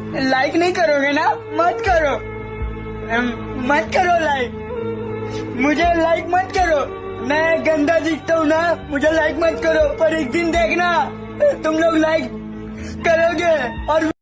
Like नहीं करोगे ना? मत करो, मत करो लाइक, मुझे लाइक मत करो। मैं गंदा दिखता हूँ ना, मुझे लाइक मत करो, पर एक दिन देखना तुम लोग लाइक करोगे और